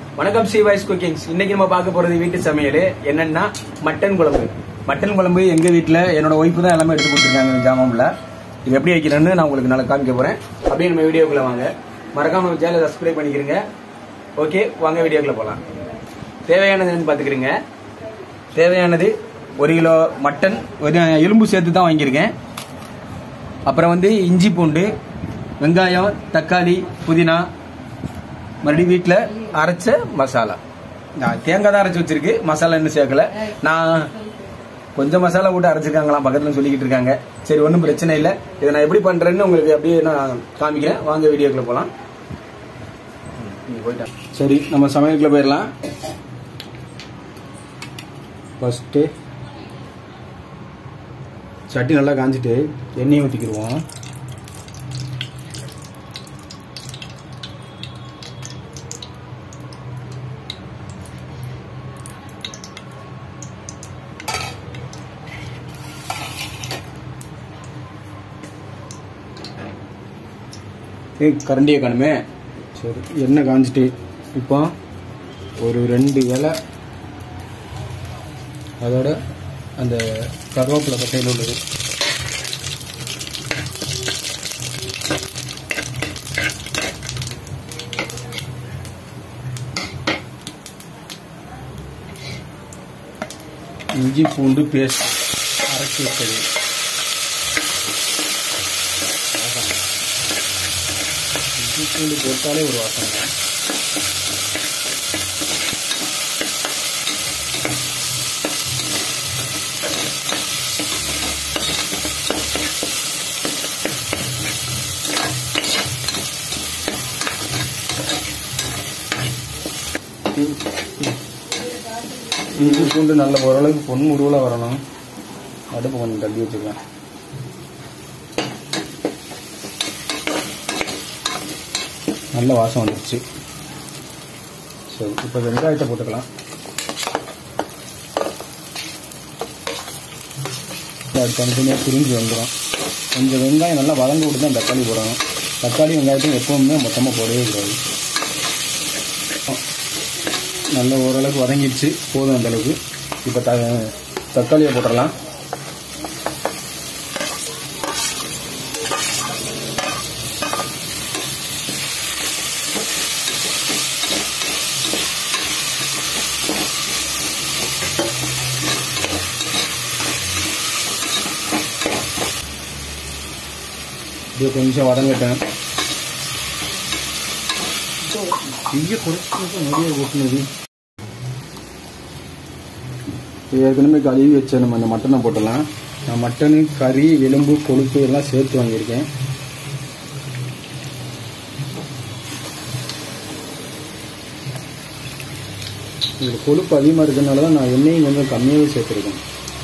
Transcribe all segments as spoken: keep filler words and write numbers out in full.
வணக்கம் C voice cookings. இன்னைக்கு நம்ம பார்க்க போறது வீட்டு சமையல் என்னன்னா மட்டன் குழம்பு. மட்டன் குழம்பு எங்க வீட்டுல என்னோட ஒய்ஃபு தான் எல்லாமே எடுத்து கொடுத்துருக்காங்க ஜாமான்ல. இது எப்படி வைக்கிறேன்னு நான் உங்களுக்கு நல்லா காமிக்க போறேன். அப்படியே நம்ம வீடியோக்குள்ள வாங்க. மறக்காம நம்ம சேனலை சப்ஸ்கிரைப் பண்ணிக்கிறீங்க. ஓகே, வாங்க வீடியோக்குள்ள போலாம். தேவையானது பாத்துக்கிறீங்க. தேவையானது ஒரு கிலோ மட்டன், ஒரு எலும்பு சேர்த்து தான் வாங்கியிருக்கேன். அப்புறம் வந்து இஞ்சி பூண்டு, வெங்காயம், தக்காளி, புதினா, மறுபடியும் வீட்டில் அரைச்ச மசாலா. நான் தேங்காய் தான் அரைச்சி வச்சிருக்கு, மசாலா இன்னும் சேர்க்கல. நான் கொஞ்சம் மசாலா போட்டு அரைச்சிருக்காங்களாம் பக்கத்துல சொல்லிக்கிட்டு இருக்காங்க. சரி, ஒன்றும் பிரச்சனை இல்லை. இதை நான் எப்படி பண்றேன்னு உங்களுக்கு அப்படியே நான் காமிக்கிறேன். வாங்க வீடியோக்குள்ள போகலாம். போயிட்டேன். சரி, நம்ம சமையலுக்குள்ள போயிடலாம். ஃபர்ஸ்ட்டு சட்டி நல்லா காஞ்சிட்டு எண்ணெயை ஊற்றிக்கிடுவோம். கரண்டியை காணுமே. சரி, எண்ணெய் காஞ்சிட்டு இப்போ ஒரு ரெண்டு இலை, அதோட அந்த கருவேப்பிலை பட்டையில் உள்ளது, இஞ்சி பூண்டு பேஸ்ட் அரைச்சி வச்சது, இஞ்சி பூண்டு போட்டாலே ஒரு வாசனை. இஞ்சி பூண்டு நல்ல ஓரளவுக்கு பொன் முருவலாக வரணும். அடுப்பு கொஞ்சம் தள்ளி வச்சுக்கலாம். நல்ல வாசம் வந்துருச்சு. சரி, இப்போ வெங்காயத்தை போட்டுக்கலாம். அது தனித்தனியாக பிரிஞ்சு வந்துடும். கொஞ்சம் வெங்காயம் நல்லா வதங்க விட்டு தான் தக்காளி போடணும். தக்காளி வெங்காயத்தையும் எப்பவுமே மொத்தமாக போடவே கூடாது. நல்ல ஓரளவுக்கு வதங்கிடுச்சு, போதும் அந்த அளவுக்கு. இப்போ த தக்காளியை போட்டுடலாம். இது கொஞ்சம் வதங்கட்டேன். இங்கே குறைச்சி நிறைய ஊற்றுனது. ஏற்கனவே கழுவி வச்ச நம்ம அந்த மட்டனை போட்டலாம். நான் மட்டனு, கறி, எலும்பு, கொழுப்பு எல்லாம் சேர்த்து வாங்கியிருக்கேன். இதில் கொழுப்பு அதிகமாக இருக்கிறதுனால தான் நான் எண்ணெயும் கொஞ்சம் கம்மியாகவே சேர்த்துருக்கேன்.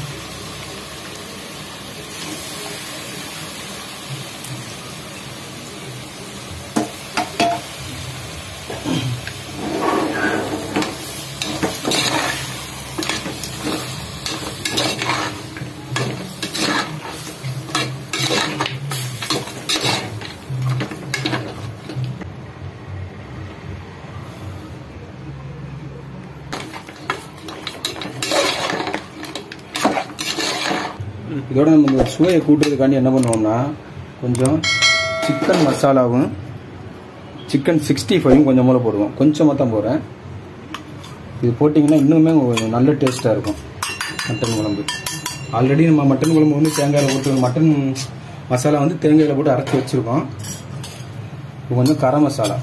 இதோட நம்ம இந்த சுவையை கூட்டுறதுக்காண்டி என்ன பண்ணுவோம்னா, கொஞ்சம் சிக்கன் மசாலாவும் சிக்கன் சிக்ஸ்டி ஃபைவும் கொஞ்சம் மூலம் போடுவோம். கொஞ்சமாக தான் போடுறேன். இது போட்டிங்கன்னா இன்னுமே நல்ல டேஸ்ட்டாக இருக்கும் மட்டன் குழம்பு. ஆல்ரெடி நம்ம மட்டன் குழம்பு வந்து தேங்காயில் போட்டு, மட்டன் மசாலா வந்து தேங்காயில் போட்டு அரைச்சி வச்சுருக்கோம். இப்போ கொஞ்சம் கரம் மசாலா.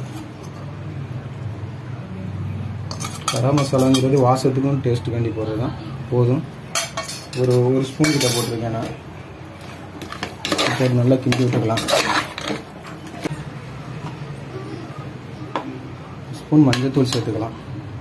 கரம் மசாலாங்கிறது வாசத்துக்கும் டேஸ்ட்டுக்காண்டி போடுறது தான். போதும். ஒரு ஒரு ஸ்பூன் கிட்ட போட்டிருக்கேன் நான். இப்போ நல்லா கிண்டி விட்டுக்கலாம். ஸ்பூன் மஞ்சத்தூள் சேர்த்துக்கலாம்.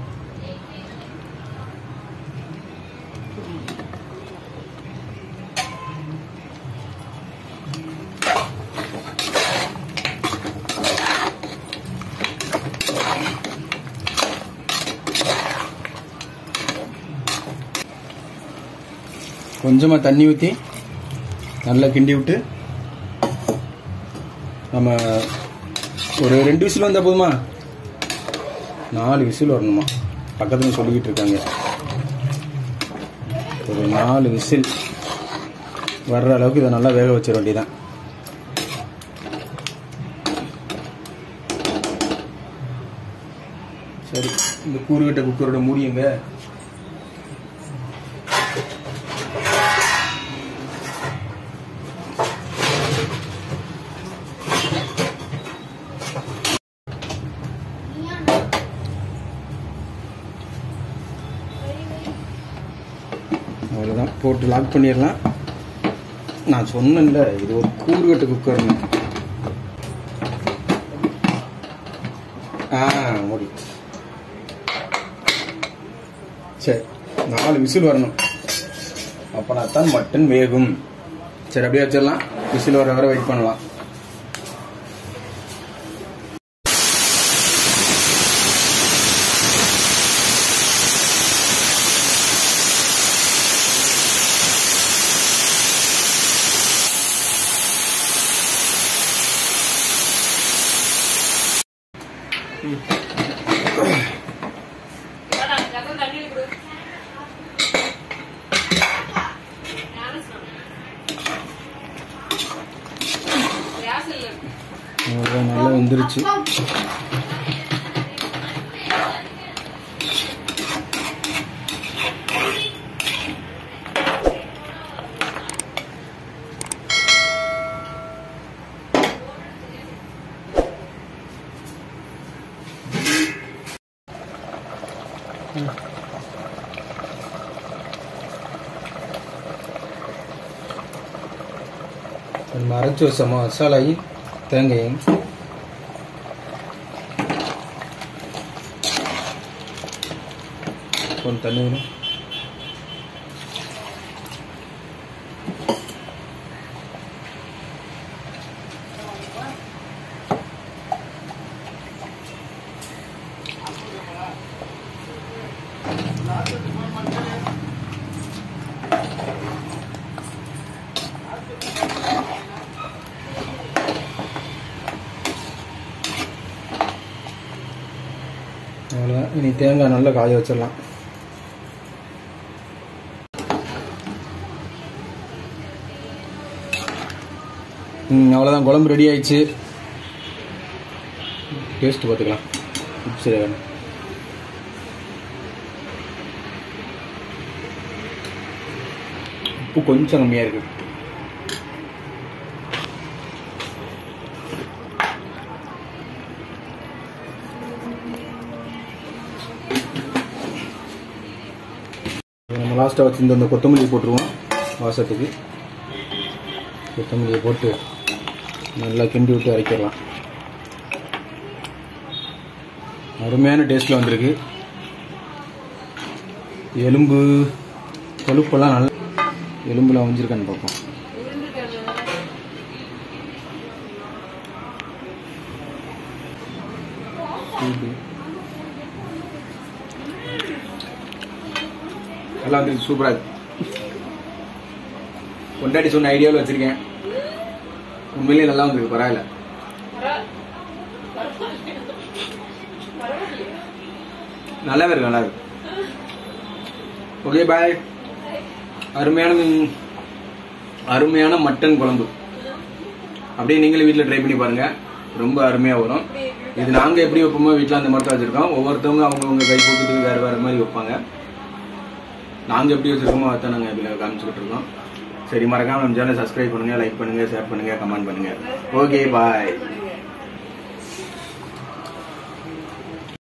கொஞ்சமாக தண்ணி ஊற்றி நல்லா கிண்டி விட்டு நம்ம ஒரு ரெண்டு விசில் வந்தால் போதுமா? நாலு விசில் வரணுமா, பக்கத்துல சொல்லிக்கிட்டு இருக்காங்க. ஒரு நாலு விசில் வர்ற அளவுக்கு இதை நல்லா வேக வச்சிட வேண்டியதான். சரி, இந்த கூறுகட்ட குக்கரோட மூடியுங்க. அவ்வளோதான், போட்டு லாக் பண்ணிடலாம். நான் சொன்னேன்ல இது ஒரு கூறுகட்ட குக்கர்னு. ஆ மூடி. சரி, நாலு விசில் வரணும், அப்போனா தான் மட்டன் வேகும். சரி, அப்படியே வச்சிடலாம். விசில் வர வர வெயிட் பண்ணலாம். நல்லா வந்துருச்சு. அரைச்சி வச்ச மசாலாயும் தேங்காயும் கொஞ்சம் தண்ணி வேணும். அவ்வளோதான், இனி தேங்காய் நல்லா காய வச்சிடலாம். ம் அவ்வளோதான், குழம்பு ரெடி ஆயிடுச்சு. டேஸ்ட் பார்த்துக்கலாம். சரி, வேணும் உப்பு கொஞ்சம் கம்மியாக இருக்கு. நம்ம லாஸ்ட்டாக வச்சுருந்த அந்த கொத்தமல்லி போட்டுருவோம் வாசத்துக்கு. கொத்தமல்லியை போட்டு நல்லா கிண்டி விட்டு அரைக்கிடலாம். அருமையான டேஸ்ட்டில் வந்திருக்கு. எலும்பு கொழுப்பெல்லாம் நல்லா எலும்புலாம் வந்துருக்கான்னு பார்ப்போம். நல்லா வந்துருக்கு, சூப்பராக இருக்கு. கொண்டாடி சொன்ன ஐடியாவில் வச்சிருக்கேன். உண்மையிலேயே நல்லா வந்துருக்கு, பரவாயில்ல. நல்லாவே இருக்கு, நல்லா இருக்கு. Okay, bye. அருமையான அருமையான மட்டன் குழம்பு அப்படியே நீங்களே வீட்டில் ட்ரை பண்ணி பாருங்க, ரொம்ப அருமையாக வரும். இது நாங்கள் எப்படி வைப்போமோ வீட்டில் அந்த மாதிரி தான் வச்சுருக்கோம். ஒவ்வொருத்தவங்க அவங்கவுங்க கை போட்டுட்டு வேறு வேறு மாதிரி வைப்பாங்க. நாங்கள் எப்படி வச்சுருக்கோமோ அதை நாங்கள் எப்படி காமிச்சுக்கிட்டு இருக்கோம். சரி, மறக்காம நம்ம சேனலை சப்ஸ்கிரைப் பண்ணுங்க, லைக் பண்ணுங்க, ஷேர் பண்ணுங்க, கமெண்ட் பண்ணுங்க. ஓகே, பாய்.